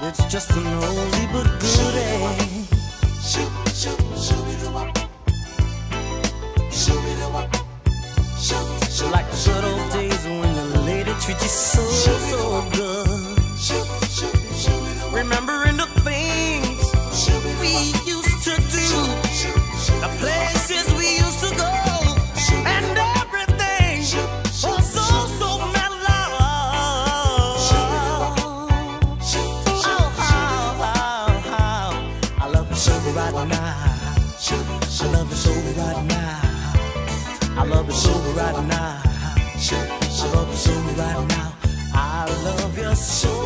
it's just an oldie but goodie. Like the good old days when the lady treat you so, so good. Remembering the things we used to do, the places we used to go, and everything was so, so mellow. Oh, how I love you so right now. I love you so right now. I love you so right now. I love you so right now. I love you so.